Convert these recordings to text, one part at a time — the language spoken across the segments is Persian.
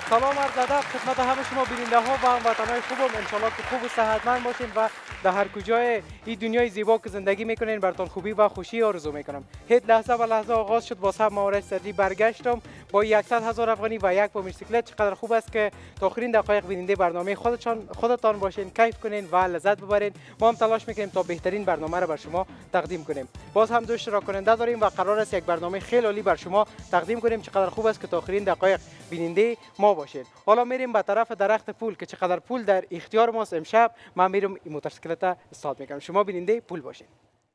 سلام عرض ادب خدمت همه شما بیننده ها و هموطنان خوبم. انشالله که خوب و صحتمند باشین و در هر کجای این دنیای زیبا که زندگی میکنین براتون خوبی و خوشی آرزو میکنم. هیچ لحظه و لحظه آغاز شد با صاحب مهارت سرجی برگشتم با 100,000 افغانی و یک موتورسیکلت. چقدر خوب است که تا آخرین دقایق بیننده برنامه خودتان باشین، کیف کنین و لذت ببرین. ما هم تلاش میکنیم تا بهترین برنامه را بر شما تقدیم کنیم. باز هم دو اشتراک کننده داریم و قرار است یک برنامه خیلی عالی بر شما تقدیم کنیم. چقدر خوب است که تا آخرین دقایق بیننده ما باشین. حالا میریم به طرف درخت پول که چقدر پول در اختیار ماست. امشب من میرم این موتورسیکلت استارت میکنم. شما بیننده پول باشین.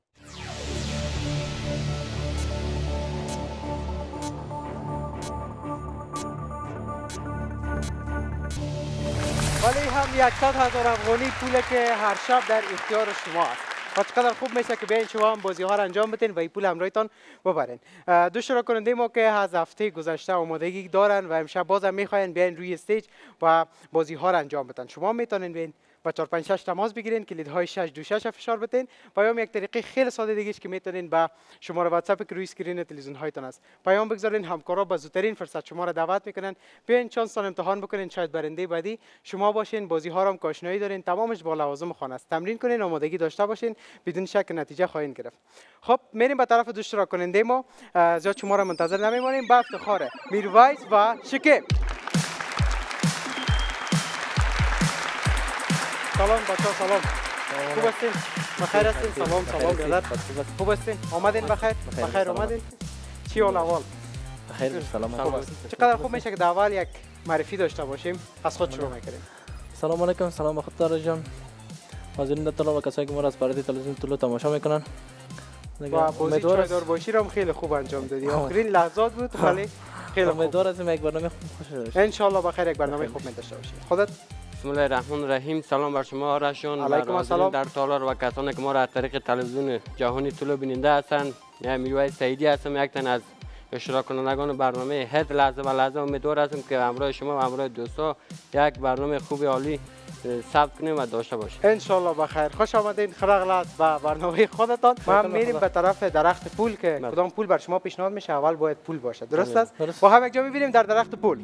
ولی هم 100,000 افغانی پوله که هر شب در اختیار شما است. و چقدر خوب میشه که بیاین شما هم بازی ها را انجام بدین و این پول همراهتان ببرین. دو اشتراک کننده ما که از هفته گذشته آمادگی دارن و امشب بازم میخواین بیاین روی استیج و بازی ها را انجام بدن. شما میتونین بیاین با 456 تماس بگیرین، کلیدهای 626 فشار بدین و یا یک طریقه خیلی ساده دیگه که میتونین با شماره واتساپ که روی اسکرین تلویزیون هایتان است پیام بگذارین. همکارا با زودترین فرصت شما را دعوت میکنن بیاین چانستان امتحان بکنین، شاید برنده بعدی شما باشین. بازی ها را هم آشنایی دارین، تمامش با لوازم خانه است. تمرین کنین، آمادگی داشته باشین، بدون شک نتیجه خواهید گرفت. خب میریم به طرف دو اشتراک کننده ما. زیاد شما را منتظر نمیمانیم. با افتخار میرویس و شکیب. سلام بچه‌ها، سلام. خوب هستین؟ بخیر هستین؟ سلام برادر. خوب هستین؟ آمدین بخیر؟ بخیر آمدین؟ چی حال احوال؟ بخیر سلام. خوب هستین؟ چقدر خوب میشه که در اول یک معرفی داشته باشیم. از خود شروع میکنیم. سلام علیکم. سلام به خودتان جان. حاضرین طلاب و کسایی که ما را از پرده تلویزیون طلوع تماشا میکنن. و بازی چایدار باشی را خیلی خوب انجام دادی. آخرین لحظات بود ولی خیلی خوب. امیدوار هستیم یک برنامه خوب باشه. ان شاء الله بخیر یک برنامه خوب داشته باشید. خودت؟ بسم الله الرحمن الرحیم. سلام بر شما آرش جان. علیکم السلام. در تالار و کسانی که ما را از طریق تلویزیون جهانی طلوع بیننده هستند. میرویس سعیدی هستم، یک تن از اشتراک کنندگان برنامه. هیچ لحظه و لحظه امیدوار هستم که همراه شما و همراه دوستا یک برنامه خوب عالی ثبت کنیم و داشته باشیم. ان شاء الله بخیر. خوش آمدین خلق به برنامه خودتان. ما میریم به طرف درخت پول که کدام پول بر شما پیشنهاد میشه. اول باید پول باشه، درست است؟ با هم یک جا میبینیم در درخت پول.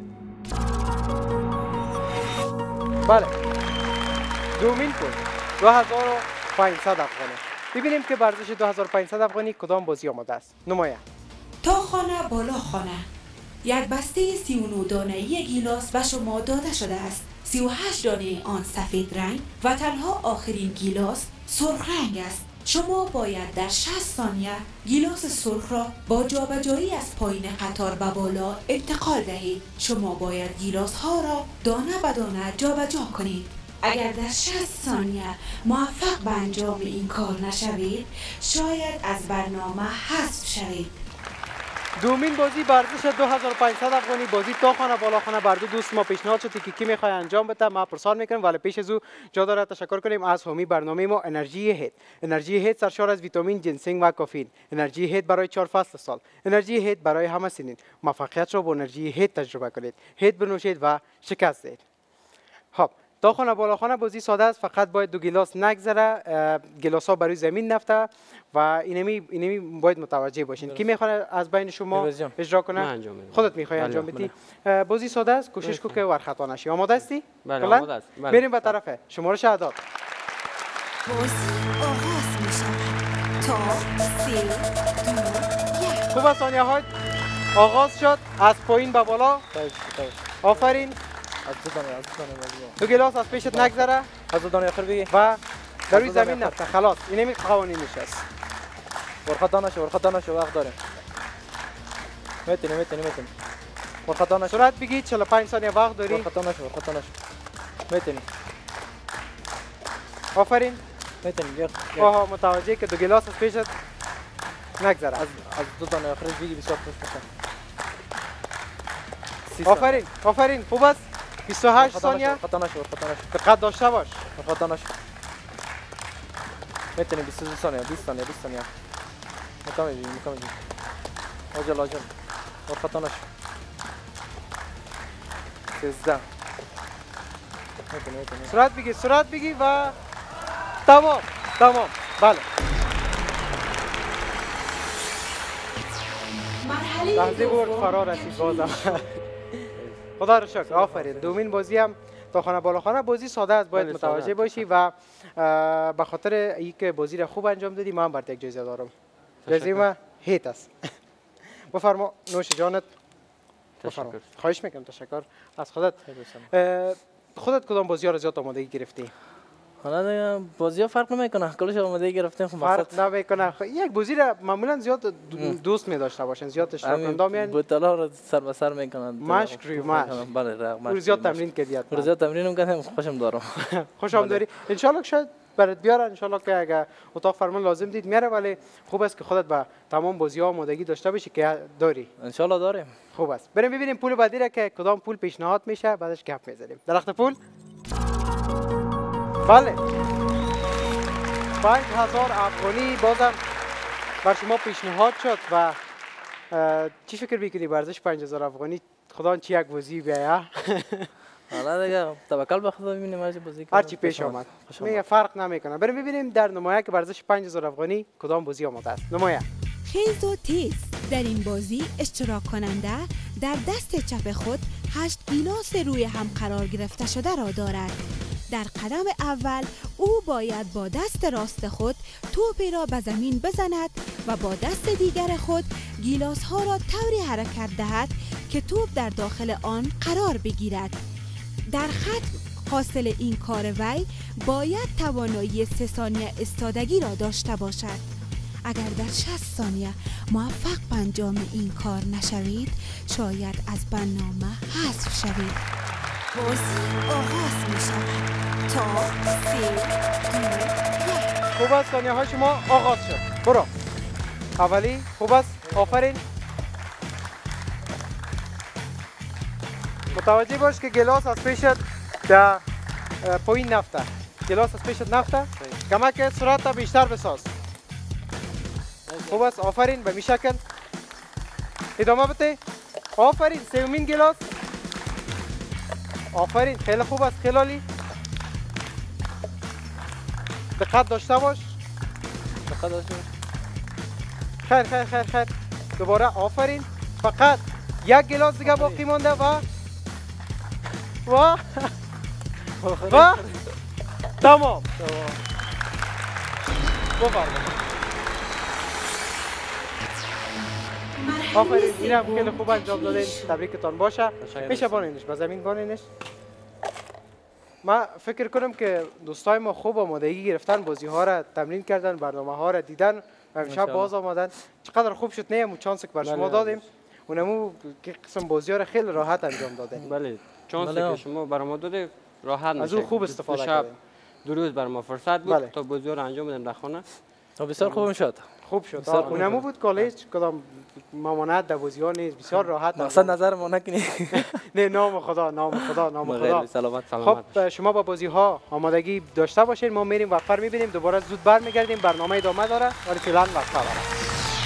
بله، دومین پول 2500 افغانی. ببینیم که بر ارزش 2500 افغانی کدام بازی آماده است. نمایه. تا خانه بالا خانه. یک بسته 39 دانه‌ای گیلاس به شما داده شده است. 38 دانه آن سفید رنگ و تنها آخرین گیلاس سرخ رنگ است. شما باید در 60 ثانیه گیلاس سرخ را با جابجایی از پایین قطار به بالا انتقال دهید. شما باید گیلاس ها را دانه به دانه جابجا کنید. اگر در 60 ثانیه موفق به انجام این کار نشوید، شاید از برنامه حذف شوید. دومین بازی بر ارزش 2500 افغانی، بازی تا خانه بالا خانه. بر دو دوست ما پیشنهاد شد که کی میخواد انجام بده. ما پرسان میکنیم ولی پیش از او جا داره تشکر کنیم از حامی برنامه ما انرژی هیت. انرژی هیت سرشار از ویتامین، جنسینگ و کافئین. انرژی هیت برای 4 فصل سال. انرژی هیت برای همه سنین. موفقیت را با انرژی هیت تجربه کنید. هیت بنوشید و شکست دهید. خب تا خانه بالا خانه بازی ساده است. فقط باید دو گیلاس نگذره، گیلاس ها برای زمین نفته و اینمی باید متوجه باشین. کی میخواد از بین شما اجرا کنه؟ خودت میخوای انجام بدی؟ بازی ساده است، کوشش کن که ور خطا نشی. آماده هستی؟ بله آماده است. میریم به طرف شمارش اعداد. بازی آغاز می شود. تا 3 2 1. خوب است، ثانیه های آغاز شد. از پایین به بالا. آفرین. دو گلاس از پیشت نگذره. از دو دانه آخر بگی و در روی زمین نفته. خلاص اینمی قوانینش است. ورخطا نشو وقت داریم. میتونی ورخطا نشو. سرعت بگید. 45 ثانیه وقت داری. ورخطا نشو میتونی. آفرین. میتونی. آها متوجه که دو گلاس از پیشت نگذره. از دو دانه آخر بگی بسیار خوش باشه. آفرین خوب است. 28 ثانیه. ورخطا نشو. دقت داشته باش. ورخطا نشو. میتونی 22 ثانیه 20 ثانیه میکنی. عجل ورخطا نشو. 13. میتونی. سرعت بگی و تمام. بله. مرحله لحظه برد فرار رسید بازم. خدا رو شکر. آفرین. دومین بازی هم تا خانه بالا خانه بازی ساده است، باید بله، متوجه ساده باشی و به خاطر اینکه بازی را خوب انجام دادی ما هم برات یک جایزه دارم. جایزه ما هیت است. بفرما نوش جانت. بفرما. خواهش میکنم. تشکر از خودت. خودت کدام بازی ها رو زیاد آمادگی گرفتی؟ حالا دیگه بازی ها فرق نمیکنه، کلش آماده گرفتیم. خب فرق نمیکنه. یک بازی را معمولا زیاد دوست می داشته باشن، زیاد اشتراک کننده میان. بوتلا رو سر به سر میکنن. مشک روی مشک. بله، مشک. زیاد تمرین کردی. زیاد تمرین میکنم، خوشم دارم. خوشم داری. ان شاء الله شاید برات بیارن. ان شاء الله که اگه اتاق فرمان لازم دید میاره، ولی خوب است که خودت به تمام بازی ها آمادگی داشته باشی که داری. ان شاء الله داریم. خوب است. بریم ببینیم پول بعدی را که کدام پول پیشنهاد میشه، بعدش گپ میزنیم. درخت پول. بله. 5000 افغانی بازم بر شما پیشنهاد شد و چی فکر میکنی ورزش 5000 افغانی خدا چی یک بازی بیایه؟ حالا دیگه توکل به خدا ببینیم هر چی بازی کنیم. هر چی پیش آمد. میگه فرق نمیکنه. بریم ببینیم در نمایه که ورزش 5000 افغانی کدام بازی آماده است. نمایه. خیز و تیز. در این بازی اشتراک کننده در دست چپ خود 8 گیلاس روی هم قرار گرفته شده را دارد. در قدم اول او باید با دست راست خود توپی را به زمین بزند و با دست دیگر خود گیلاس ها را طوری حرکت دهد که توپ در داخل آن قرار بگیرد. در خط حاصل این کار وی باید توانایی 3 ثانیه ایستادگی را داشته باشد. اگر در 60 ثانیه موفق به انجام این کار نشوید شاید از برنامه حذف شوید. بازی آغاز می شود تا 3 2 1. خوب است. ثانیه های شما آغاز شد. برو. اولی خوب است. آفرین. متوجه باش که گلاس از پیشت در پایین نفته. گلاس از پیشت نفته. کمک سرعت بیشتر بساز. خوب است. آفرین. به می شکل ادامه بده. آفرین. سومین گلاس. آفرین. خیلی خوب است. خیلی عالی. دقت داشته باش. دقت داشته باش. خیر خیر خیر خیر. دوباره آفرین. فقط یک گلاس دیگه باقی مانده و تمام. بفرمایید. آفرین. اینم خیلی خوب انجام دادین. تبریکتان باشه. میشه بانینش به زمین بانینش. ما فکر کنم که دوستای ما خوب آمادگی گرفتن، بازی ها را تمرین کردن، برنامه ها را دیدن و امشب باز آمدن. چقدر خوب شد. نه چانس که بر شما دادیم. اونمو که قسم بازی ها را خیلی راحت انجام دادن. بله، چانسی که شما بر ما داده راحت از اون خوب استفاده کردیم. 2 روز بر ما فرصت بود تا بازی ها را انجام بدیم در خانه. بسیار خوب شد. خوب شد. اونمو بود کالج کدام مامانت در بازی ها نیست. بسیار راحت. مقصد نظر ما نکنی. نه نام خدا، نام خدا، نام خدا. سلامت. خب شما با بازی ها آمادگی داشته باشین. ما میریم وقفه میبینیم. دوباره زود برمیگردیم. برنامه ادامه داره ولی فعلا وقفه داره.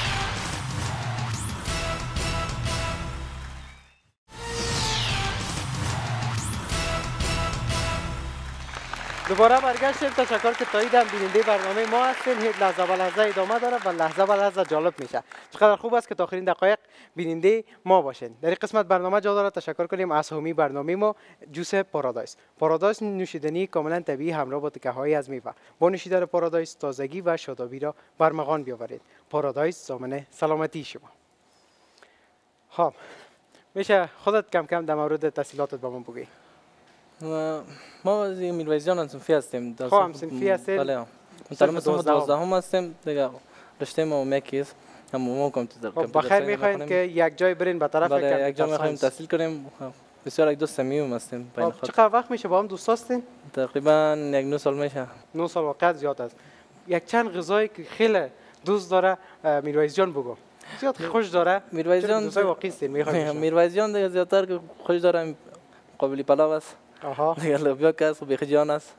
دوباره برگشتیم. تشکر که تاییدم بیننده برنامه ما هستین. لحظه به لحظه ادامه داره و لحظه به لحظه جالب میشه. چقدر خوب است که تا آخرین دقایق بیننده ما باشین. در این قسمت برنامه جا داره تشکر کنیم از حامی برنامه ما جوس پارادایس. پارادایس نوشیدنی کاملا طبیعی همراه با تکه‌های از میوه. با نوشیدن پارادایس تازگی و شادابی را برمغان بیاورید. پارادایس ضامن سلامتی شما. خب میشه خودت کم کم در مورد تحصیلاتت با من بگی؟ ما از میرویس جان صنفی هستیم. خب صنفی هستیم. بله. مثلا 12 هم هستیم دیگه. رشته ما مکیس هم ما کامپیوتر. خب بخیر میخواین که یک جای برین به طرف کامپیوتر. یک جا میخوایم تحصیل کنیم. بسیار یک دوست صمیمی هستیم. خب چقدر وقت میشه با هم دوست هستین؟ تقریبا 9 سال میشه. 9 سال واقعا زیاد است. یک چند غذایی که خیلی دوست داره میرویس جان بگو. زیاد خوش داره. میرویس جان دوستای واقعی است. میرویس جان دیگه زیادتر که خوش داره قابلی پلاو است. آها. دیگه لوبیا که است و بیخ جان است.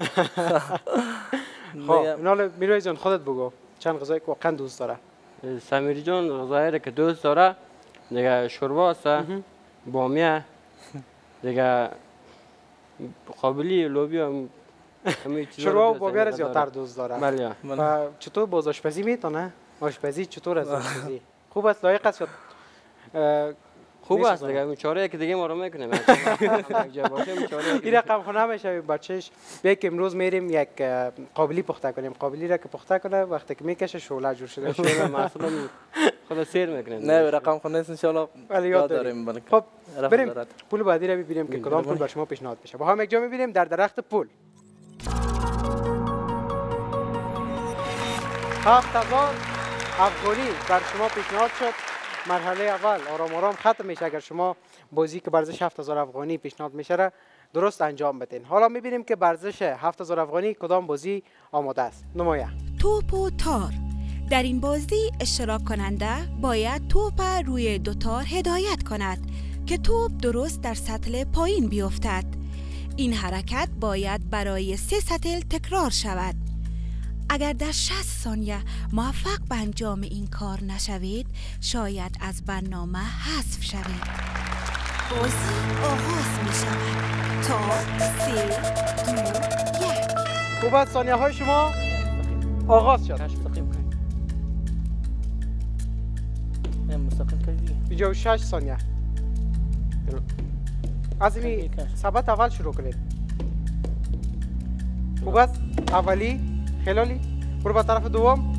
خب نال میرویس جان خودت بگو چند غذایی که واقعا دوست داره. سمیر جان غذایی که دوست داره دیگه شوربا است، بامیه، دیگه قابلی لوبیا. شوربا و بامیه را زیادتر دوست داره. بله. و چطور باز آشپزی میتونه؟ آشپزی چطور از آشپزی؟ خوب است، لایق است. خوب است دیگه. اون چاره که دیگه ما رو میکنیم. این رقم خونه همیشه بچهش بیاید که امروز میریم یک قابلی پخته کنیم. قابلی را که پخته کنه وقتی که میکشه شعله جور شده. شعله محصول خود سیر میکنیم. نه رقم خونه است ان شاء الله. ولی یاد داریم. خب بریم پول بعدی را ببینیم که کدام پول بر شما پیشنهاد بشه. با هم یک جا میبینیم در درخت پول. 7000 افغانی بر شما پیشنهاد شد. مرحله اول آرام آرام ختم میشه اگر شما بازی که ورزش 7000 افغانی پیشنهاد میشه را درست انجام بدین. حالا میبینیم که ورزش 7000 افغانی کدام بازی آماده است. نمایه. توپ و تار. در این بازی اشتراک کننده باید توپ روی دو تار هدایت کند که توپ درست در سطل پایین بیفتد. این حرکت باید برای 3 سطل تکرار شود. اگر در 60 ثانیه موفق به انجام این کار نشوید شاید از برنامه حذف شوید. بازی آغاز می شود تا 3 2 1. خوب است ثانیه های شما آغاز شد. مستقیم کردی 56 ثانیه. از این ثبت اول شروع کنید. خوب است اولی خلالی برو به طرف دوم.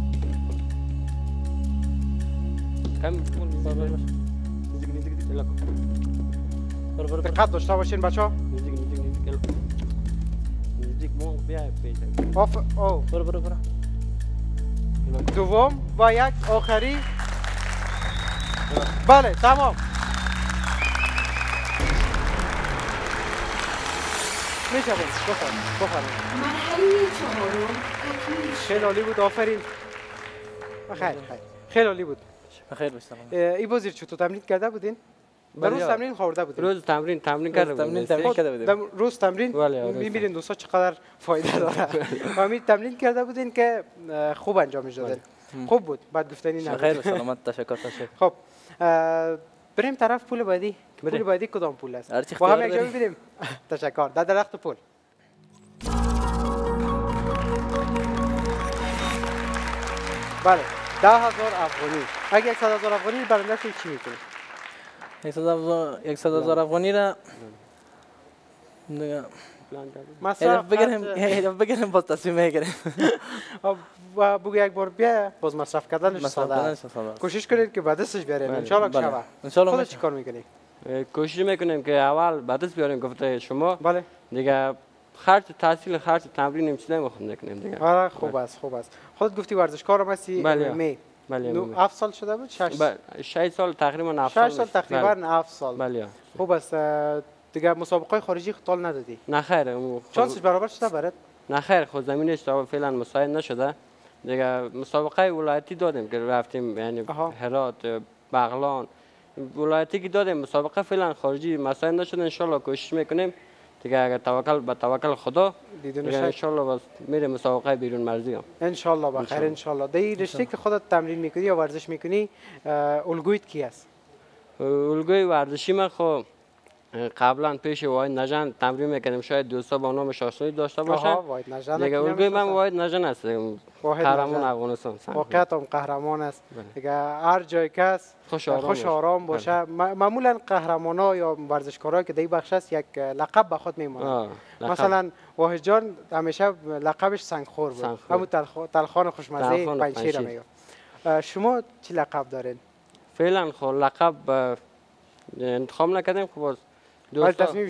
دقت داشته باشین بچه ها. برو دوم و یک آخری. بله تمام. میشه بفرمایید. مرحله چهارم تکمیل شد. خیلی عالی بود. آفرین. خیلی عالی بود. بخیر باشید. این بازی چطور تمرین کرده بودین؟ روز تمرین خورده بودین؟ روز تمرین کرده بودیم. روز تمرین می‌بینین دوستا چقدر فایده داره. همین تمرین کرده بودین که خوب انجامش دادین. خوب بود. بعد گفتنی نه. خیر سلامت. تشکر. خب بریم طرف پول بعدی. پول بعدی کدام پول است؟ با هم یک جا ببینیم. تشکر. در درخت پول. بله 10000 افغانی. اگه 100000 افغانی برنده شد چی میکنید؟ 100,000 افغانی را مصرف بگیریم باز تصمیم میگیریم. و بگو یک بار بیا باز مصرف کردنش ساده است. کوشش کنید که به دستش بیارین ان شاء الله شبه. خودت چیکار میکنی؟ کوشش میکنیم که اول به دست بیاریم گفته شما. بله دیگه خرج تحصیل خرج تمرین این چیزا میخوام نکنیم دیگه. آره خوب است. خودت گفتی ورزشکارم هستی؟ بله 7 سال شده بود؟ 6 سال تقریبا 7 سال. 6 سال تقریبا 7 سال. بله خوب است. دیگه مسابقه خارجی خطال ندادی؟ نه خیر. چانسش برابر شده برات؟ نه خیر خود زمینش تا فعلا مساعد نشده. دیگه مسابقه ولایتی دادیم که رفتیم یعنی هرات بغلان ولایتی که دادیم. مسابقه فعلا خارجی مساعد نشده. ان شاء الله کوشش میکنیم دیگه. اگر توکل خدا دیگه ان شاء الله میریم مسابقه بیرون مرزی هم ان شاء الله بخیر. ان شاء الله در رشته که خودت تمرین میکنی یا ورزش میکنی الگویت کی است؟ الگوی ورزشی من خب قبلا پیش واحد نژند تمرین میکردیم. شاید دوستا با نامش آشنایی داشته باشن. دیگه الگوی من واحد نژند است. قهرمان افغانستان. واقعا هم قهرمان است. دیگه هر جای کس خوش آرام باشه. معمولا قهرمانا یا ورزشکارا که در بخش است یک لقب به خود میمونه. مثلا واحد جان همیشه لقبش سنگخور بود. همون تلخان خوشمزه پنجشیر میگه. شما چی لقب دارین؟ فعلا خب لقب انتخاب نکردیم. خب تصمیم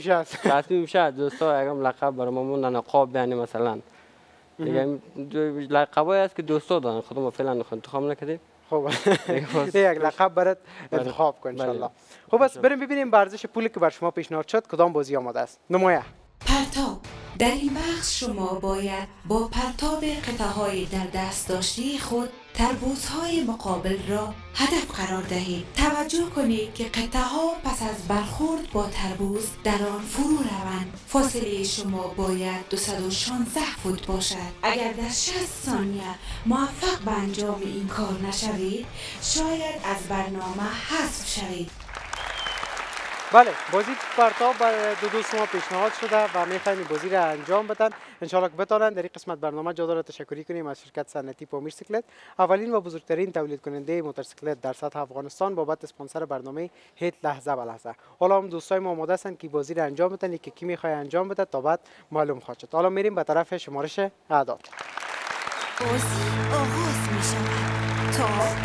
شد دوستا اگه لقب برامون نقاب یعنی مثلا دیگه لقبایی است که دوستا دارن خودمون فعلا انتخاب نکردیم. خب یک لقب برات انتخاب کن ان شاء الله. خب بس بریم ببینیم ورزش پولی که بر شما پیشنهاد شد کدام بازی آماده است. نمایه. پرتاب. در این بخش شما باید با پرتاب قطعه‌های در دست داشته خود تربوزهای مقابل را هدف قرار دهید. توجه کنید که قطعه‌ها پس از برخورد با تربوز در آن فرو روند. فاصله شما باید 216 فوت باشد. اگر در 60 ثانیه موفق به انجام این کار نشوید شاید از برنامه حذف شوید. بله بازی پرتاب بر دو شما پیشنهاد شده و میخوایم بازی را انجام بدن انشالله که بتونن. در این قسمت برنامه جا داره تشکری کنیم از شرکت صنعتی پامیر سیکلت، اولین و بزرگترین تولید کننده موتورسیکلت در سطح افغانستان، بابت اسپانسر برنامه هیت لحظه به لحظه. حالا هم دوستای ما آماده هستند که بازی را انجام بدن، که کی میخواد انجام بده تا بعد معلوم خواهد شد. حالا میریم به طرف شمارش اعداد. بازی آغاز می شود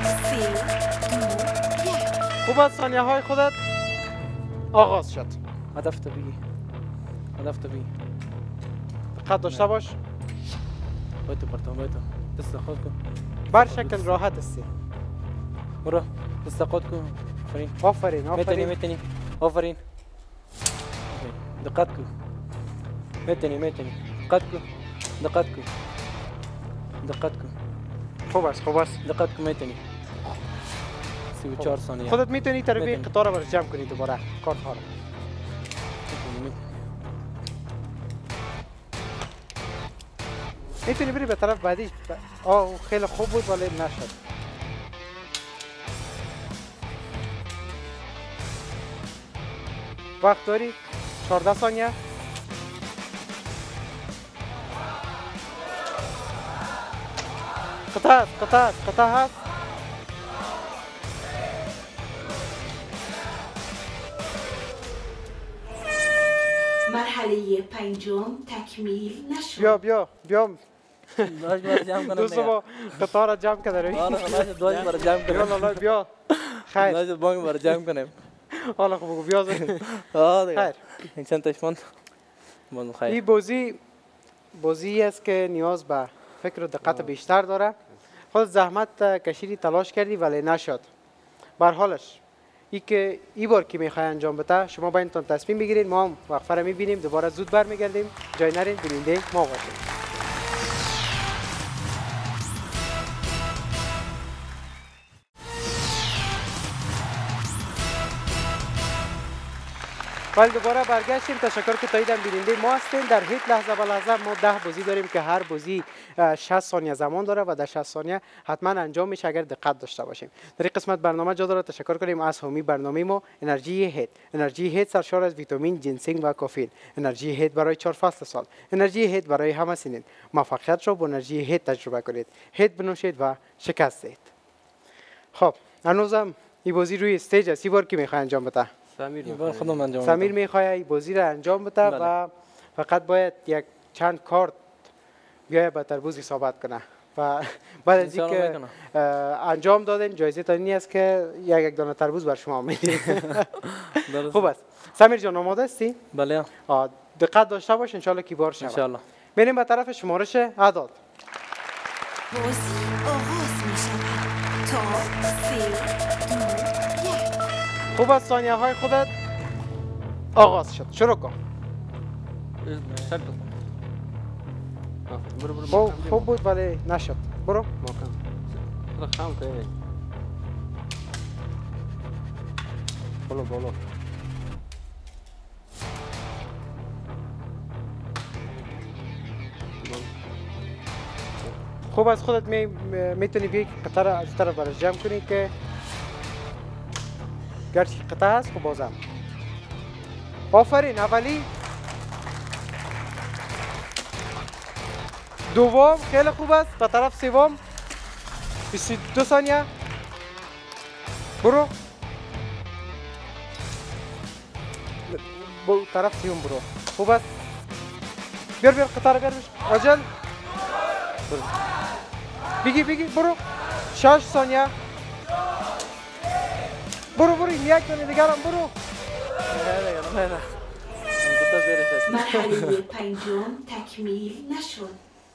تا 3 2 1. خوب است، ثانیه های خودت آغاز شد. هدف طبیعی، هدف طبیعی. دقت داشته باش. باید تو پرتام، باید تو دست خود کن. بر شکل راحت هستی. برو دست خود کن. آفرین آفرین میتونی آفرین. میتونی آفرین. دقت کن. میتونی دقت کن. دقت کن. دقت کن. خوب است خوب است. دقت کن میتونی. 34 ثانیه. خودت میتونی طرفی میتونی. قطار رو برش جمع کنی دوباره کارت ها رو. میتونی بری به طرف بعدیش. خیلی خوب بود ولی نشد. وقت داری 14 ثانیه. قطع هست. مرحله پنجم تکمیل نشد. بیا داش بار جمع کنم. دوستو با قطار را جمع کرده روی. آره خلاص داش بار جمع بیا کنم. لالا بیا. خیر. داش بانگ بار جمع کنم. حالا خوب بیا دیگه. خیر. این چند تاش ماند. ماند خیر. این بازی است که نیاز به فکر و دقت بیشتر داره. خود زحمت کشیدی، تلاش کردی ولی نشد. بر حالش ای بار که میخوای انجام بده، شما باید تصمیم بگیرید. ما هم وقفه را میبینیم، دوباره زود برمیگردیم. جای نرین، بیننده ما باشیم. ولی دوباره برگشتیم. تشکر که تایید بیننده ما هستین. در هیچ لحظه به لحظه ما 10 بازی داریم که هر بازی 60 ثانیه زمان داره و در 60 ثانیه حتما انجام میشه اگر دقت داشته باشیم. در این قسمت برنامه جا داره تشکر کنیم از حامی برنامه ما انرژی هیت. انرژی هیت سرشار از ویتامین، جنسینگ و کافئین. انرژی هیت برای 4 فصل سال. انرژی هیت برای همه سنین. موفقیت رو با انرژی هیت تجربه کنید. هیت بنوشید و شکست دهید. خب هنوزم این بازی روی استیج است. این بار کی میخواد انجام بده؟ سمیر میخواد بازی را انجام بده و فقط باید یک چند کارت بیای به تربوز ثابت کنه و بعد از اینکه انجام دادن جایزه تانی است که یک دانه تربوز بر شما میدیم. خوب است. سمیر جان آماده هستی؟ بله. دقت داشته باش ان شاء الله کیبار شود. ان شاء الله. میریم به طرف شمارش اعداد. بازی آغاز می شود تا 3 2 1. خوب است، ثانیه های خودت آغاز شد. شروع کن. خوب بود ولی نشد. برو. بالا. خوب است. خودت میتونی بیای قطار از طرف برش جمع کنی که گرچه قطعه هست خب بازم. آفرین. اولی، دوم خیلی خوب است. به طرف سوم 22 ثانیه. برو. طرف سوم برو. خوب است. بیار قطار بیار عجل. بگی برو. 6 ثانیه. برو یک دونه دیگر هم برو. مرحله پنجم تکمیل نشد.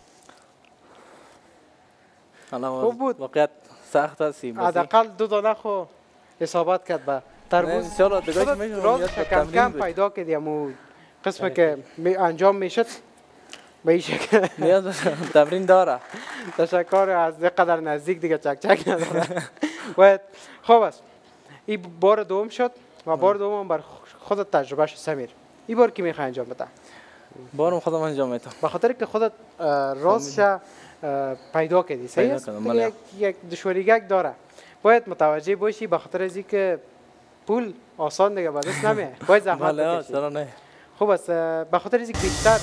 خوب بود. واقعیت سخت است. حداقل 2 دانه خو اصابت کرد به تربوز. ان شاء الله دیگه میشه کم پیدا کردیم و قسمه که انجام میشد به این شکل. نیاز تمرین داره. تشکر. از قدر نزدیک دیگه چک نداره. باید خوب است. این بار دوم شد و بار دوم بر خودت تجربه شد. سمیر این بار کی میخوای انجام بده؟ بارم خودم انجام میدم. به خاطر که خودت رازش پیدا کردی. صحیح است. یک دشواریگک داره. باید متوجه باشی به خاطر از اینکه پول آسان دیگه به دست نمیاد، باید زحمت بله بکشی. چرا نه. خوب است، به خاطر اینکه بیشتر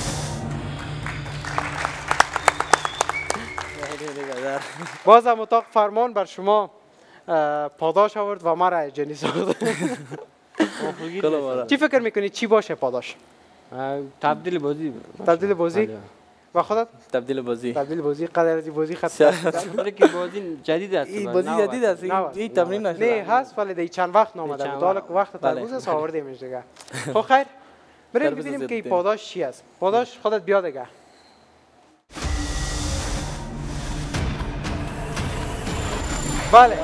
بازم اتاق فرمان بر شما پاداش آورد و مرا جنی ساخت. چی فکر میکنی چی باشه پاداش؟ تبدیل بازی. تبدیل بازی؟ و خودت؟ تبدیل بازی. تبدیل بازی قدر از بازی خط. که بازی جدید است. این بازی جدید است. این تمرین نشده. نه هست ولی دی چند وقت نامده بود. حالا که وقت تربوز است آوردیمش دیگه. خب خیر. بریم ببینیم که این پاداش چی است. پاداش خودت بیا دیگه. بله.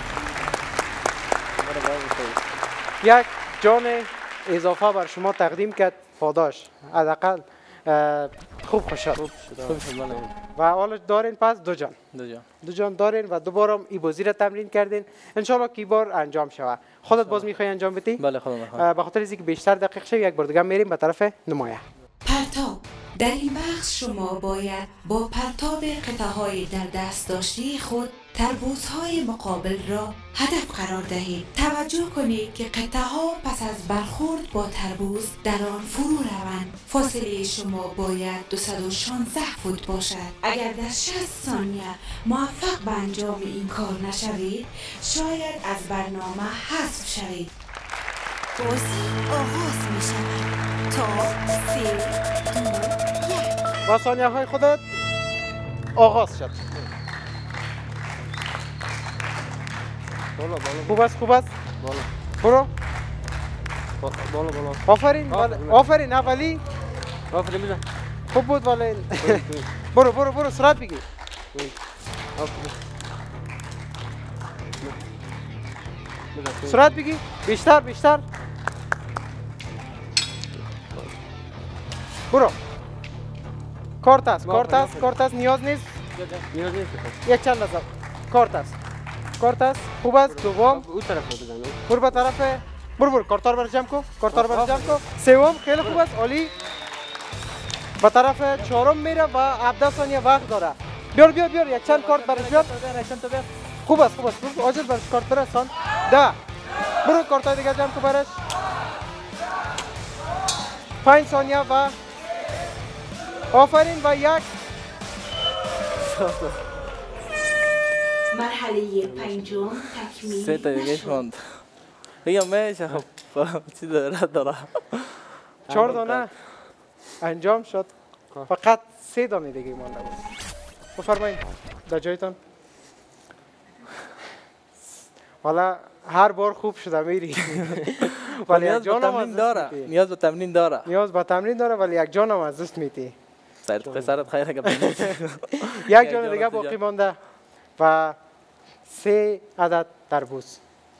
یک جان اضافه بر شما تقدیم کرد پاداش. حداقل خوب خوش شد. و حالا دارین پس دو جان. دو جان دارین و دوباره این بازی را تمرین کردین. انشالله که این بار انجام شود. خودت باز میخوای انجام بدی؟ بله خودم میخوام. به خاطر اینکه بیشتر دقیق شه یک بار دیگه میریم به طرف نمایه. پرتاب. در این بخش شما باید با پرتاب قطعه‌های در دست داشته خود تربوزهای مقابل را هدف قرار دهید. توجه کنید که قطعه‌ها پس از برخورد با تربوز در آن فرو روند. فاصله شما باید 216 فوت باشد. اگر در 60 ثانیه موفق به انجام این کار نشوید، شاید از برنامه حذف شوید. بازی آغاز می شود تا 3 2 1. با ثانیه های خودت آغاز شد. خوب است خوب است. برو. آفرین آفرین اولی. آفرین بزن. خوب بود ولی برو سرعت بگیر. سرعت بگیر بیشتر. برو. کارت است نیاز نیست. یک چند لحظه کارت است خوب است. دوم اون طرف بزن. برو به طرف برو کارتار بر جمع کو. سوم خیلی خوب است عالی. به طرف چهارم میره و 17 ثانیه وقت داره. بیار یک چند کارت برش بیار. خوب است عاجل برش کارت برسان. ده برو کارتای دیگه جمع کو برش. 5 ثانیه و آفرین و یک. مرحله پنجم تکمیل. 3 تا دیگه ماند. بگم میشه خب چی داره 4 دانه انجام شد. فقط 3 دانه دیگه مانده بود. بفرمایید در جایتان. حالا هر بار خوب شده میری. ولی یک جانم از دست میتی. نیاز به تمرین داره ولی یک جانم از دست میتی. پسرت خیره که یک جان دیگه باقی مانده و 3 عدد تربوز.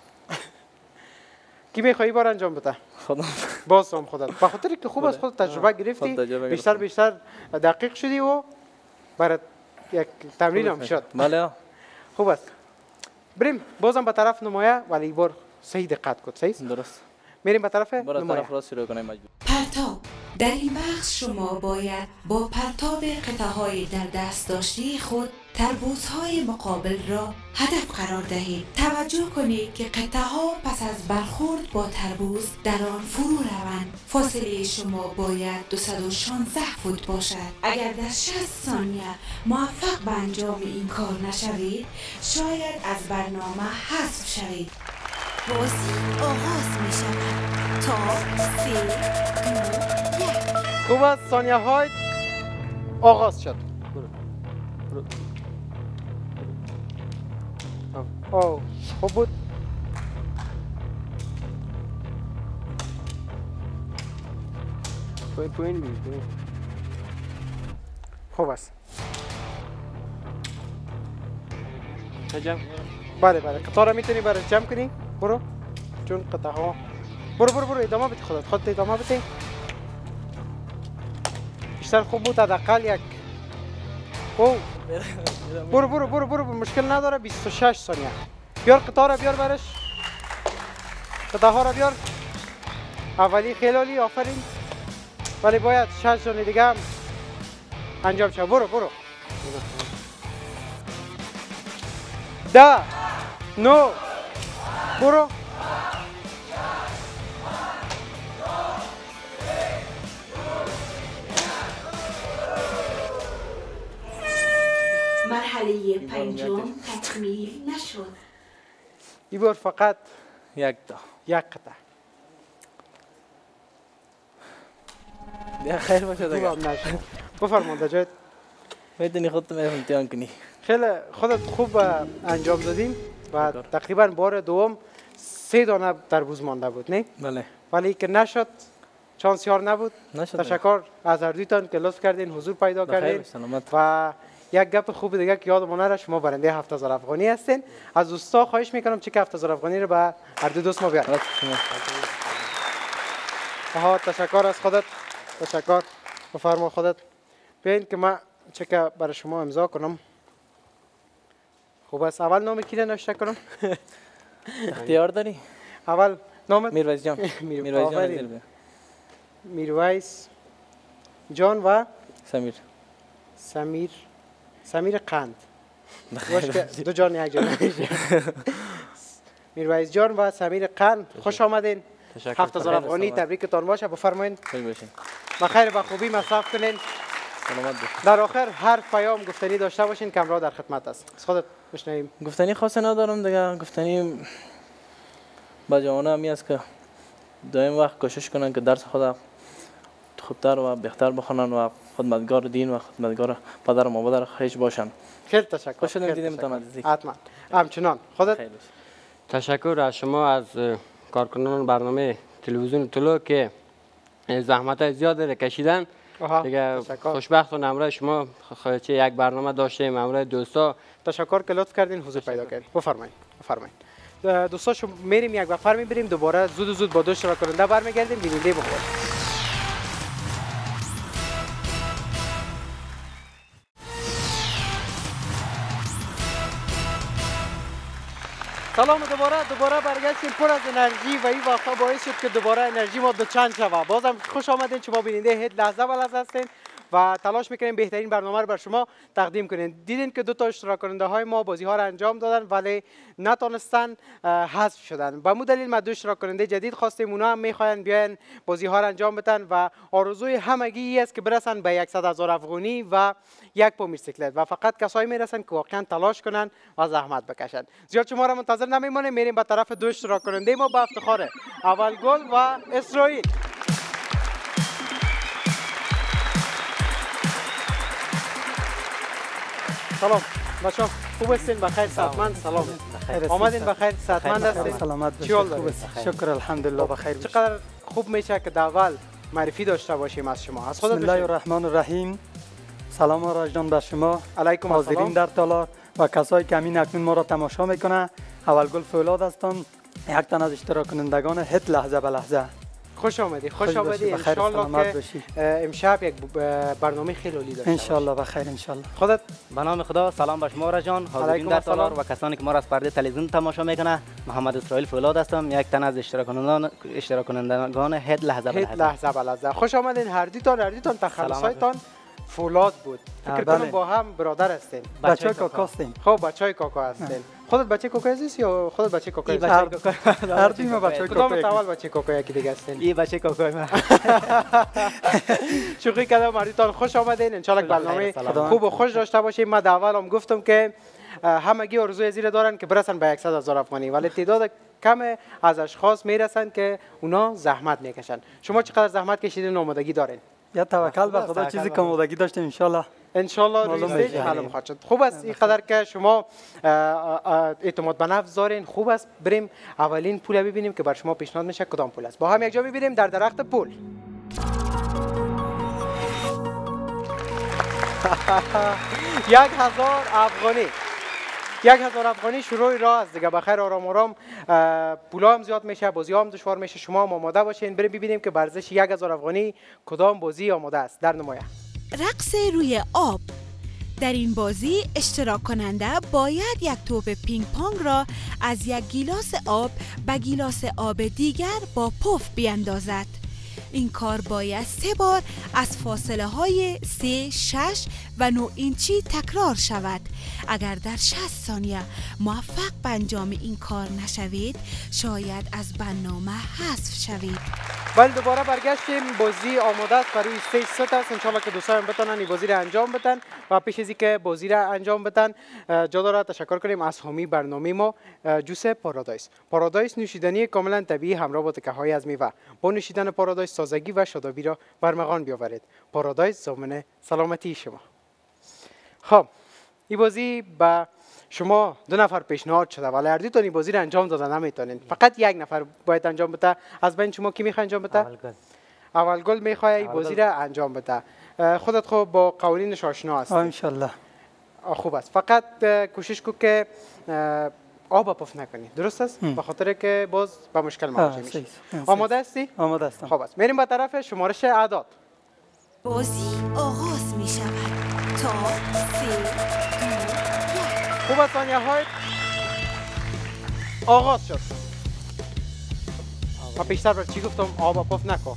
کی میخوایی بار انجام بده؟ خودم. باز هم خودت. به خاطر که خوب از خود تجربه گرفتی، بیشتر دقیق شدی و برای یک تمرین هم شد. بله. خوب است. بریم بازم به طرف نمایه ولی این بار صحیح دقت کن. صحیح؟ درست. میریم به طرف نمایه. نمایه. راست شروع کنیم مجبور. پرتاب. در این بخش شما باید با پرتاب قطعه‌های در دست داشته خود تربوزهای مقابل را هدف قرار دهید. توجه کنید که قطعه‌ها پس از برخورد با تربوز در آن فرو روند. فاصله شما باید 216 فوت باشد. اگر در 60 ثانیه موفق به انجام این کار نشوید، شاید از برنامه حذف شوید. بازی آغاز می شود تا 3 2 1. خوب است ثانیه های آغاز شد. اوه خوب بود. خوب است. بله قطار میتونی برای جمع کنی. برو چون قطعه ها برو ادامه بده. خودت ادامه بده. بیشتر خوب بود. حداقل یک برو مشکل نداره. 26 ثانیه. بیار قطار بیار برش. قطعه ها را بیار. اولی خیلی عالی آفرین. ولی باید 6 ثانیه دیگه هم انجام شد. برو 10 9 برو مرحله پنجم تکمیل نشد. این بار فقط یک تا یک قطعه. دیگه خیر باشه دیگه. خوبم نشد. بفرمایید جای میدونی خودت میرم امتحان کنی. خیلی خودت خوب انجام دادیم و تقریبا بار دوم 3 دانه تربوز مانده بود نه؟ بله. ولی که نشد، چانسیار نبود. نشد. تشکر از هر دویتان که لطف کردین حضور پیدا کردین و یک گپ خوب دیگه که یادمون نره شما برنده 7000 افغانی هستین. از دوستا خواهش میکنم چک 7000 افغانی رو به هر دو دوست ما بیارید. آها تشکر از خودت. تشکر. بفرما خودت. ببین که من چک برای شما امضا کنم. خوب است. اول نام کی را نوشته کنم؟ اختیار داری؟ اول نام میرویس جان. میرویس جان. میرویس جان و سمیر. سمیر قند. باش که دو جان یک جان نمیشه. میرویس جان و سمیر قند خوش آمدین. 7000 افغانی تبریکتان باشه. بفرمایید. خوش باشین. بخیر و خوبی مصرف کنین. سلامت باشین. در آخر هر پیام گفتنی داشته باشین که امرا در خدمت است. از خودت بشنویم. گفتنی خاصی ندارم دیگه. گفتنی با جوانان همی است که دائم وقت کوشش کنن که درس خود خوبتر و بهتر بخونن و خدمتگار دین و خدمتگار پدر و مادر خیش باشن. خیلی تشکر. خوش شدم دیدمتان عزیزی. حتما. همچنان خودت. تشکر از شما از کارکنان برنامه تلویزیون طلوع که زحمت زیاد کشیدن. دیگه خوشبختانه همراه شما چه یک برنامه داشتیم همراه دوستا. تشکر که لطف کردین حضور پیدا کردین. بفرمایید. دوستا شما میریم یک وقت میبریم دوباره زود با دو اشتراک کننده برمیگردیم بیننده بخور. سلام دوباره برگشتیم پر از انرژی و این واقعا باعث شد که دوباره انرژی ما دوچند شود. بازم خوش آمدین. شما بیننده هید لحظه و لحظه هستین و تلاش میکنیم بهترین برنامه رو بر شما تقدیم کنیم. دیدین که 2 اشتراک کننده های ما بازی ها رو انجام دادن ولی نتونستن حذف شدن. به مو دلیل ما 2 اشتراک کننده جدید خواستیم. اونا هم میخواین بیاین بازی ها رو انجام بدن و آرزوی همگی است که برسن به 100,000 افغانی و یک موتورسیکلت و فقط کسایی میرسن که واقعا تلاش کنن و زحمت بکشن. زیاد شما را منتظر نمیمونیم. میریم به طرف 2 اشتراک کننده ما با افتخار اول گل و اسرائیل. سلام بچه‌ها خوب هستین؟ بخیر صحتمند؟ سلام آمدین بخیر صحتمند هستین؟ سلامت چی حال دارید؟ شکر الحمدلله بخیر. چقدر خوب میشه که اول معرفی داشته باشیم از شما. از خودت بسم الله الرحمن الرحیم. سلام و راجدان بر شما علیکم السلام. حاضرین در تالار و کسایی که همین اکنون ما را تماشا میکنه. اول گل فولاد هستم، یک تن از اشتراک کنندگان هت لحظه به لحظه. خوش آمدی ان شاء الله که امشب یک برنامه خیلی عالی داشته ان شاء الله بخیر ان شاء الله. خودت به نام خدا. سلام بر شما رجان حاضرین در تالار و کسانی که ما را از پرده تلویزیون تماشا میکنه. محمد اسرائیل فولاد هستم، یک تن از اشتراک کنندگان هد لحظه به لحظه. خوش آمدین هر دویتان. تخلصایتان فولاد بود. فکر کنم با هم برادر هستین. بچهای کاکا هستیم. خب بچهای کاکا هستین. خودت بچه کاکا هستی یا خودت بچه کاکا هستی؟ هر دوی ما بچهای کاکا. کدام اول بچه کاکا یکی دیگه هستین؟ این بچه کاکای من. شوخی کردم مردیتان. خوش آمدین. ان شاء الله برنامه خوب و خوش داشته باشیم. من اولم گفتم که همگی آرزوی زیر دارن که برسن به 100,000 افغانی ولی تعداد کم از اشخاص میرسن که اونا زحمت میکشن. شما چقدر زحمت کشیدین و آمادگی دارین؟ یا توکل به خدا چیزی که آمادگی داشتیم ان شاء الله روی استیج معلوم خواهد شد. خوب است این قدر که شما اعتماد به نفس دارین. خوب است بریم اولین پول ببینیم که بر شما پیشنهاد میشه کدام پول است. با هم یک جا میبینیم در درخت پول. 1000 افغانی. 1000 افغانی شروع راه است دیگه. بخیر آرام پولا هم زیاد میشه، بازی هم دشوار میشه. شما هم آماده باشین بریم ببینیم که ورزش 1000 افغانی کدام بازی آماده است. در نمایه رقص روی آب. در این بازی اشتراک کننده باید یک توپ پینگ پونگ را از یک گیلاس آب به گیلاس آب دیگر با پف بیاندازد. این کار باید 3 بار از فاصله های 3، 6 و 9 اینچی تکرار شود. اگر در 60 ثانیه موفق به انجام این کار نشوید شاید از برنامه حذف شوید. ولی دوباره برگشتیم. بازی آماده است برای استیج ست است. انشالله که دوستان بتونن این بازی را انجام بدن و پیش از اینکه بازی را انجام بدن جا داره تشکر کنیم از حامی برنامه ما جوس پارادایس نوشیدنی کاملا طبیعی همراه با تکه‌های از میوه. با نوشیدن پارادایس تازگی و شادابی را برمغان بیاورید. پارادایس ضامن سلامتی شما. خب این بازی با شما 2 نفر پیشنهاد شده ولی هر دوتون این بازی را انجام دادن نمیتونین. فقط 1 نفر باید انجام بده. از بین شما کی میخواد انجام بده؟ اول گل میخواد این بازی را انجام بده. خودت خوب با قوانینش آشنا هستی؟ ان شاء الله. خوب است. فقط کوشش کو که آب پف نکنی. درست است؟ به خاطر که باز با مشکل مواجه میشی. آماده هستی؟ آماده هستم. خوب است. میریم به طرف شمارش اعداد. بازی آغاز می شود تا 3، 2، 1. خوب است. ثانیه های آغاز شد. من پیشتر بر چی گفتم؟ آب پف نکن.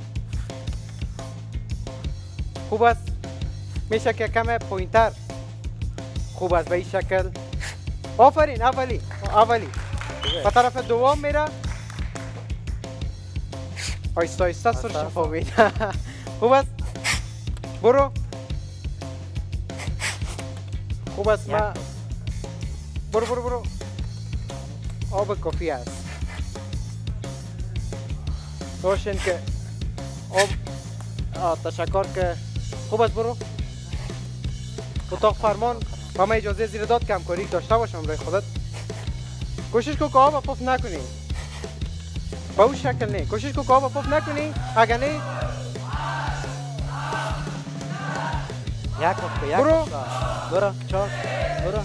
خوب است. میشه که کم پوینتر. خوب است به این شکل. آفرین. اولی به طرف دوم میره. آیسته آیسته سر شفا میده. خوب است. برو. خوب است. ما برو. آب کافی است. روشن که آب تشکر که خوب است. برو. اتاق فرمان با من اجازه زیر داد که همکاری داشته باشم برای خودت. کوشش کن که آب پف نکنی. با اون شکل نه. کوشش کن که آب پف نکنی. اگر نه برو. چاک. برو.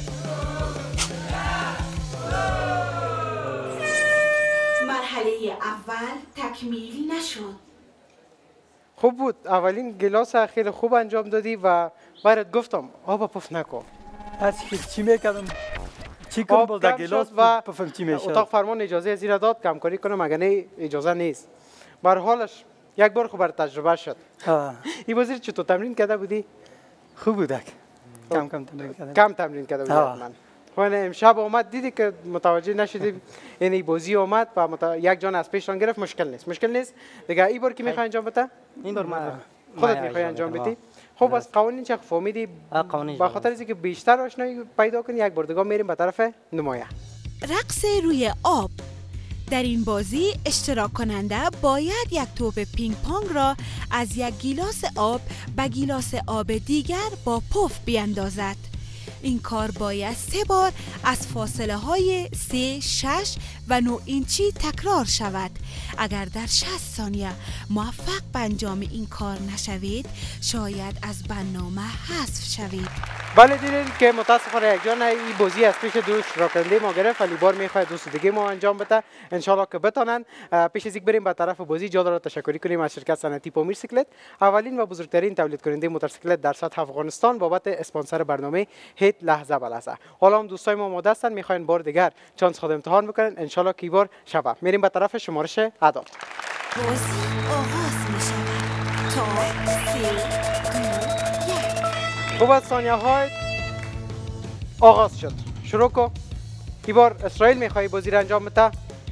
مرحله اول تکمیل نشد. خوب بود. اولین گلاس خیلی خوب انجام دادی و برات گفتم آب پف نکن. از چی میکردم؟ چی کنم باز در گلاس و پفم چی میشه؟ اتاق فرمان اجازه زیر داد که همکاری کنم اگر نه اجازه نیست. بر حالش یک بار خوب بر تجربه شد. این بازی چطور تمرین کرده بودی؟ خوب بود. کم تمرین کردم. کم تمرین کرده بودی من. خب امشب اومد دیدی که متوجه نشدی یعنی بازی اومد و یک جان از پیشتان گرفت. مشکل نیست دیگه. این بار کی میخواد انجام بده؟ این بار من. خودت میخوای انجام بدی؟ خب از قوانین چه فهمیدی؟ با خاطر اینکه بیشتر آشنایی پیدا کنی یک بار دیگه میریم به طرف نمایه. رقص روی آب. در این بازی اشتراک کننده باید یک توپ پینگ پونگ را از یک گیلاس آب به گیلاس آب دیگر با پف بیندازد. این کار باید 3 بار از فاصله های 3، 6 و 9 اینچی تکرار شود. اگر در 60 ثانیه موفق به انجام این کار نشوید شاید از برنامه حذف شوید. بله دیدین که متاسفانه یک جان این بازی از پیش دوست راکنده ما گرفت ولی بار میخواد دوست دیگه ما انجام بده. انشالله که بتونن. پیش از اینکه بریم به طرف بازی جا داره تشکری کنیم از شرکت صنعتی پامیر سیکلت، اولین و بزرگترین تولید کننده موتورسیکلت در سطح افغانستان، بابت اسپانسر برنامه هیت لحظه به لحظه. حالا هم دوستای ما آماده هستن میخواین بار دیگر چانس خود امتحان بکنن. انشالله که بار شبه میریم به طرف شمارش اعداد. بازی آغاز می شود تا 3، 2، 1. خوب است. ثانیه های آغاز شد. شروع کن. این بار اسرائیل میخوای بازی را انجام بده.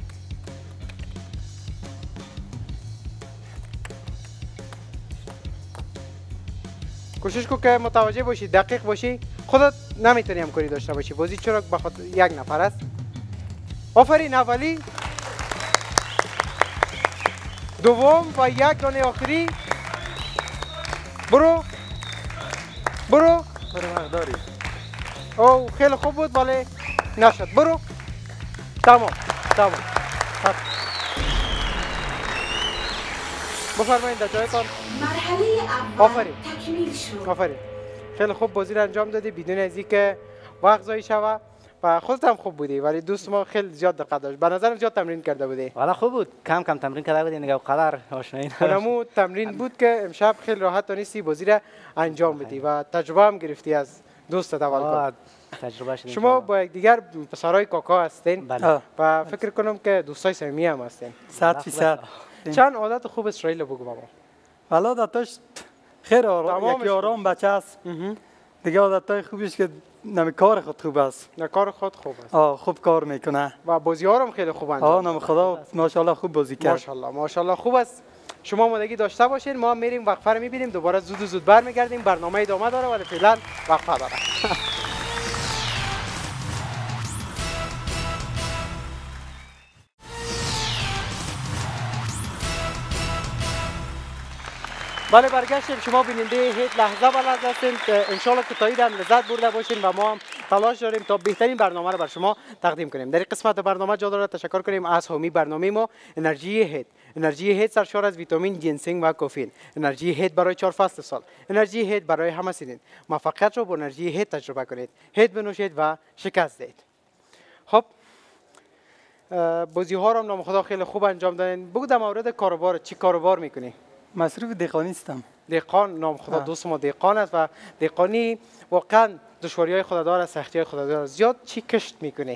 کوشش کن که متوجه باشی، دقیق باشی. خودت نمیتونی همکاری داشته باشی. بازی چرا بخاطر یک نفر است. آفرین. اولی، دوم و یک دانه آخری. برو داری. او خیلی خوب بود ولی نشد. برو. تمام. بفرمایید در جایتان. مرحله اول آفرین. تکمیل شد. آفرین. خیلی خوب بازی را انجام دادی بدون از اینکه وقت ضایع شود و خودت هم خوب بودی ولی دوست ما خیلی زیاد دقت داشت. به نظرم زیاد تمرین کرده بودی. والا خوب بود. کم تمرین کرده بودی دیگه قدر آشنایی نداشت. اونمو تمرین بود که امشب خیلی راحت تونستی بازی را انجام بدی و تجربه هم گرفتی از دوستت اول. تجربه شد. شما با یک دیگر پسرای کاکا هستین. بله. و فکر کنم که دوستای صمیمی هم هستین. 100%. چند عادت خوب اسرائیل بگو بابا. حالا عادتش خیر آرام، یکی آرام بچه است. دیگه عادتای خوبیش که نمی کار خود خوب است. نه کار خود خوب است. خوب کار میکنه. و بازی‌ها هم خیلی خوب انجام. نام خدا ماشاءالله خوب بازی کرد. ماشاءالله خوب است. شما آمادگی داشته باشین، ما میریم وقفه رو میبینیم، دوباره زود برمیگردیم. برنامه ادامه داره ولی فعلا وقفه داره. بله برگشتیم. شما بیننده هیت لحظه و لحظه هستین. انشالله که تایید هم لذت برده باشین و ما هم تلاش داریم تا بهترین برنامه رو بر شما تقدیم کنیم. در این قسمت برنامه جا داره تشکر کنیم از حامی برنامه ما انرژی هیت. انرژی هیت سرشار از ویتامین، جنسینگ و کوفین. انرژی هیت برای 4 فصل سال. انرژی هیت برای همه سنین. موفقیت رو با انرژی هیت تجربه کنید. هیت بنوشید و شکست دهید. خب بازی ها رو هم نام خدا خیلی خوب انجام دادین. بگو در مورد کاروبار چی کاروبار میکنی؟ مصروف دهقانی هستم. دهقان، نام خدا دوست ما دهقان است و دهقانی واقعا دشواری‌های خود داره، سختی‌های خود داره. زیاد چی کشت میکنی؟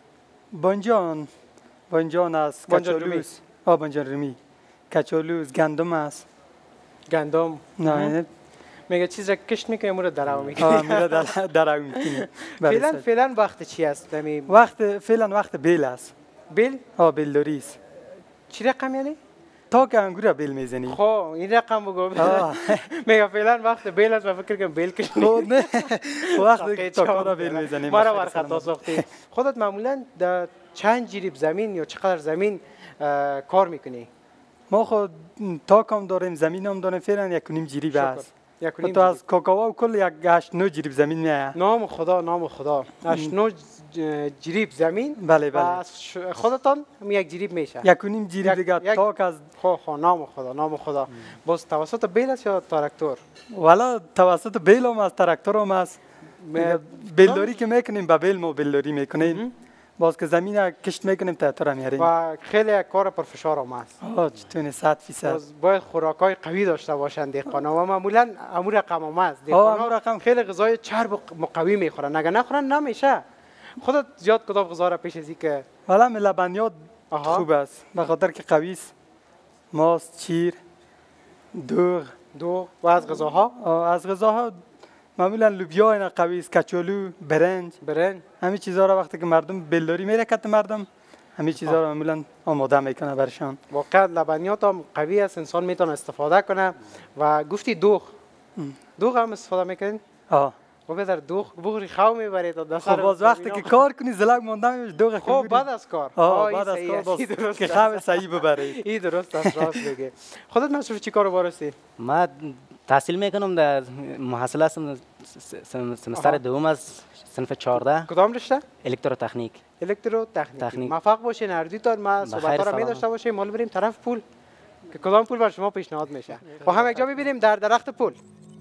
بانجان است، کچالوس، بانجان رومی، کچالوس، گندم است. گندم؟ نه میگه چیز را کشت میکنی مورد درآمد میکنی. میره درآمد میکنی. فعلا وقت چی است؟ فعلا وقت بیل است. بیل؟ بیلداری است. چی رقم یعنی؟ تا که انگور بیل میزنی. خب این رقم بگو. میگه فعلا وقت بیل است و فکر کنم بیل کشی. نه وقت تا بیل میزنی. ما را خطا ساختی. خودت معمولا در چند جریب زمین یا چقدر زمین کار میکنی؟ ما خود تا کم داریم، زمین هم داریم، فعلا 1.5 جریب است. تو از کاکائو و کل 8-9 جریب زمین میاد. نام خدا 8-9 جریب زمین. بله خودتان هم 1 جریب میشه. 1.5 جریب دیگه تاک از نام خدا. باز توسط بیل است یا تراکتور؟ والا توسط بیل هم است، تراکتور هم است. بیلداری که میکنیم با بیل ما بیلداری میکنیم. باز که زمین کشت میکنیم تراکتور میاریم. و خیلی کار پرفشار هم است. چطوری 100%. باید خوراکای قوی داشته باشند دهقانا و معمولا امور رقم هم است. دهقانا خیلی غذای چرب و قوی میخورن. اگه نخورن نمیشه. خودت زیاد کدام غذا را پیش ازی که والا لبنیات خوب است به خاطر که قوی است. ماست، چیر، دوغ و از غذاها معمولا لوبیا اینا قوی است، کچالو، برنج همین چیزا را وقتی که مردم بیلداری میرکت مردم همین چیزا را معمولا آماده میکنه برشان. واقعا لبنیات هم قوی است، انسان میتونه استفاده کنه. و گفتی دوغ هم استفاده میکنین؟ و بذار دوغ بغری خو میبرید تا خب باز وقتی که کار کنی زلق مونده میشه دوغ خب بعد از کار بعد از کار باز که خو صحیح ببرید. این درست است، راست بگی. خودت مصروف چی کارو هستی؟ ما تحصیل میکنم در محصل هستم، سمستر دوم از صنف 14. کدام رشته؟ الکتروتکنیک. موفق باشین هر دوتان. ما صحبت را می داشته باشیم. حالا بریم طرف پول که کدام پول بر شما پیشنهاد میشه. با هم یک جا میبینیم در درخت پول.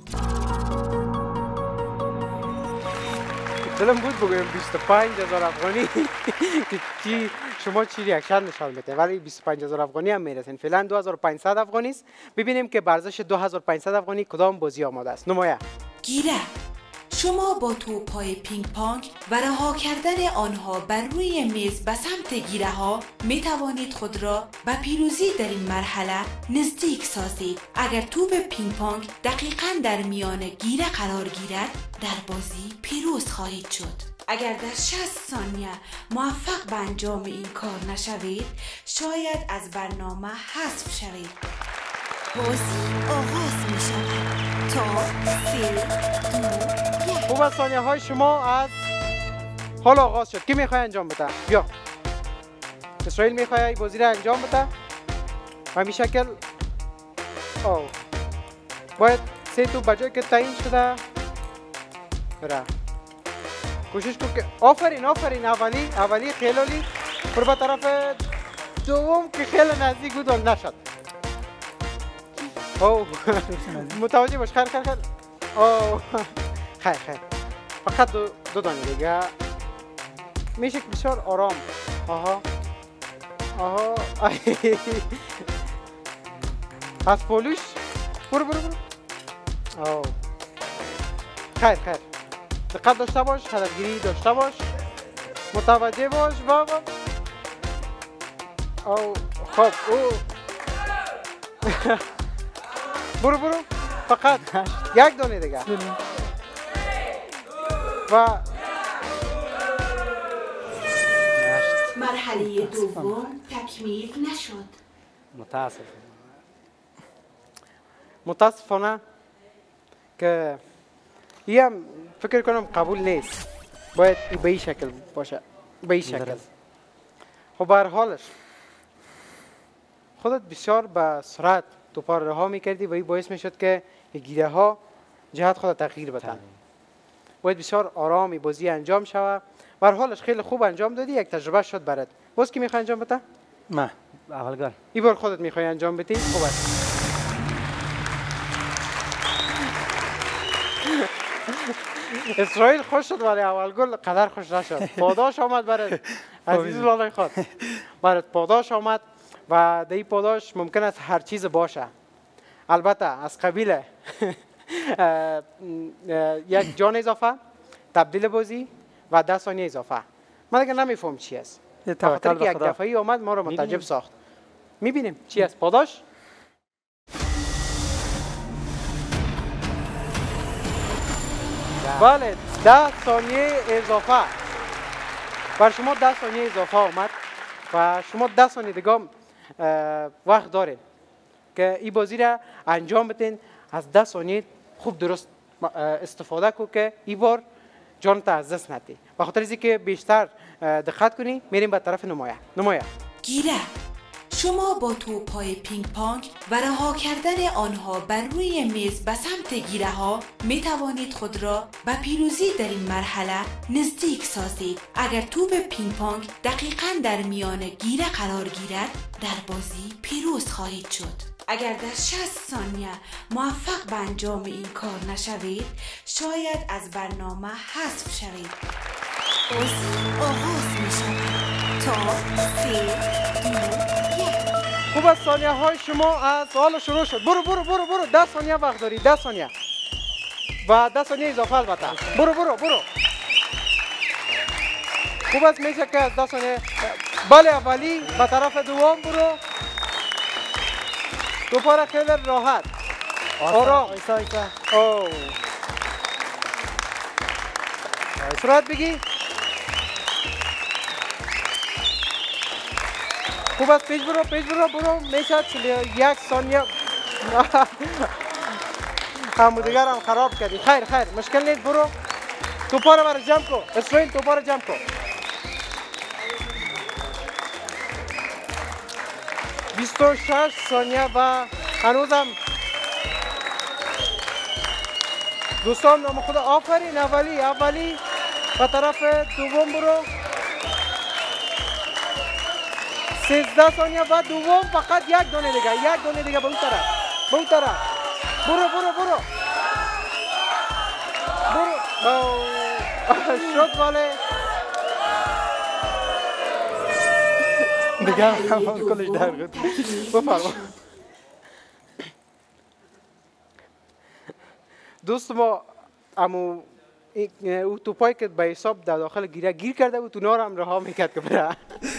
دلم بود بگویم 25,000 افغانی که شما چی ریاکشن نشان میده، ولی 25,000 افغانی هم میرسین. فعلا 2500 افغانی است. ببینیم که به ارزش 2500 افغانی کدام بازی آماده است. نمایه گیره. شما با توپ‌های پینگ پونگ و رها کردن آنها بر روی میز به سمت گیره ها می توانید خود را به پیروزی در این مرحله نزدیک سازید. اگر توپ پینگ پونگ دقیقاً در میان گیره قرار گیرد در بازی پیروز خواهید شد. اگر در 60 ثانیه موفق به انجام این کار نشوید شاید از برنامه حذف شوید. بازی آغاز می شود. تا 3 2 1. خوب از ثانیه های شما از حال آغاز شد. کی میخوای انجام بده؟ بیا. اسرائیل میخوای بازی را انجام بده؟ و همین شکل باید 3 توپ بجای که تعیین شده بره. کوشش کن که آفرین اولی خیلی پر به طرف دوم که خیلی نزدیک بود و نشد. متوجه باش. خیر فقط دو دانه دیگه میشه که بسیار آرام. از پولوش برو خیر دقت داشته باش، هدفگیری داشته باش، متوجه باش. خب برو فقط یک دانه دیگه و مرحله دوم تکمیل نشد. متاسفانه که هم فکر کنم قبول نیست، باید به این شکل باشه، به این شکل. خب به هر حالش خودت بسیار به سرعت توپا را رها میکردی و این باعث میشد که گیره ها جهت خود تغییر بدن. باید بسیار آرامی بازی انجام شود. به هر حالش خیلی خوب انجام دادی، یک تجربه شد برات. باز کی میخوای انجام بده؟ من اولگار این بار خودت میخوای انجام بدی؟ خوب است. اسرائیل خوش شد ولی اول گل قدر خوش نشد. پاداش آمد برات عزیز لالای خود، برات پاداش آمد و در این پاداش ممکن است هر چیز باشه. البته از قبیل یک جان اضافه، تبدیل بازی و 10 ثانیه اضافه. من دیگه نمیفهم چی است. خاطر که یک دفعه آمد ما رو متعجب ساخت. میبینیم چی است پاداش. بله 10 ثانیه اضافه بر شما، 10 ثانیه اضافه آمد و شما 10 ثانیه دیگه وقت دارید که این بازی را انجام بدین. از 10 ثانیه خوب درست استفاده کو که این بار جان تا از دست ندی. به خاطر اینکه بیشتر دقت کنی میریم به طرف نمایه. گیره. شما با توپ‌های پینگ پونگ و رها کردن آنها بر روی میز به سمت گیره ها می توانید خود را به پیروزی در این مرحله نزدیک سازید. اگر توپ پینگ پونگ دقیقاً در میان گیره قرار گیرد، در بازی پیروز خواهید شد. اگر در 60 ثانیه موفق به انجام این کار نشوید، شاید از برنامه حذف شوید. بازی آغاز می شود تا 3 2 1. خوب از ثانیه های شما از حال شروع شد. برو 10 ثانیه وقت داری، 10 ثانیه و 10 ثانیه اضافه البته. برو خوب است میشه که از 10 ثانیه. بله اولی به طرف دوم برو. دوباره خیلی راحت آرام سرعت بگی. خوب است پیش برو میشه 1 ثانیه. همو دیگر هم خراب کردی. خیر مشکل نیست. برو توپا رو برای جمع کن. اسرائیل توپا رو جمع کن. 26 ثانیه و هنوزم دوستان نام خدا آفرین. اولی به طرف دوم برو. 13 ثانیه و دوم فقط یک دانه دیگه به اون طرف. برو شد واله دیگه هم کلش در گفت. بفرما دوست ما امو او توپایی که به حساب در داخل گیره گیر کرده بود، اونا رو هم رها میکرد که بره.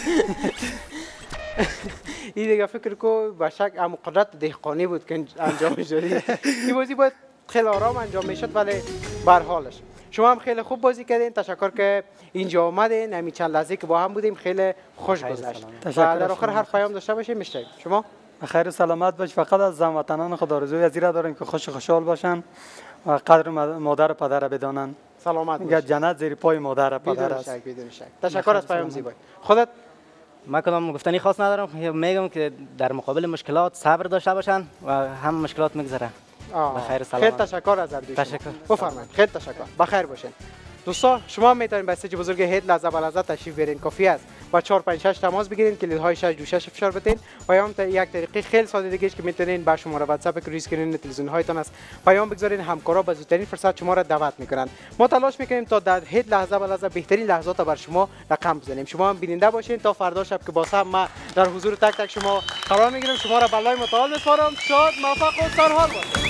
این دیگه فکر کو به شک امو قدرت دهقانی بود که انجام شدی. این بازی باید خیلی آرام انجام میشد ولی به هر حالش شما هم خیلی خوب بازی کردین. تشکر که اینجا آمدین. همین چند لحظه که با هم بودیم خیلی خوش گذشت. در آخر هر پیام داشته باشیم میشه شما خیر و سلامت باش. فقط از هموطنان خود آرزوی از این داریم که خوشحال باشن و قدر مادر و پدر بدانن. سلامت میگه جنت زیر پای مادر و پدر است. بدون شک. تشکر از پیام زیبا. خودت من کدام گفتنی خاص ندارم. میگم که در مقابل مشکلات صبر داشته باشن و هم مشکلات میگذره. بخیر سلامت. خیلی تشکر از هر دوی شما. تشکر. بفرمایید. خیلی تشکر. بخیر باشین. دوستان شما میتونید به استیج بزرگ هید لحظه به لحظه تشریف بیارین. کافی است با 456 تماس بگیرین، کلیدهای 626 فشار بدین. پیام یک طریقه خیلی ساده دیگه است که میتونین با شماره واتساپ که روی اسکرین تلویزیون هایتان است پیام بگذارین. همکارا به زودترین فرصت شما را دعوت میکنن. ما تلاش میکنیم تا در هید لحظه به لحظه بهترین لحظات بر شما رقم بزنیم. شما هم بیننده باشین تا فردا شب که با هم ما در حضور تک تک شما قرار میگیریم. شما را بالای متعال میسپارم. شاد موفق و سرحال باشید.